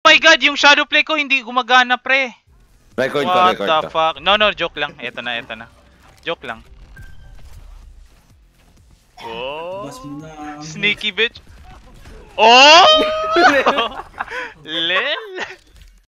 my god, yung shadow play ko hindi gumagana, pre. Record ko, What record the ko. fuck? No, joke lang. Ito na. Joke lang. Oh. Bas mo na. Sneaky bitch. Oh! Lel.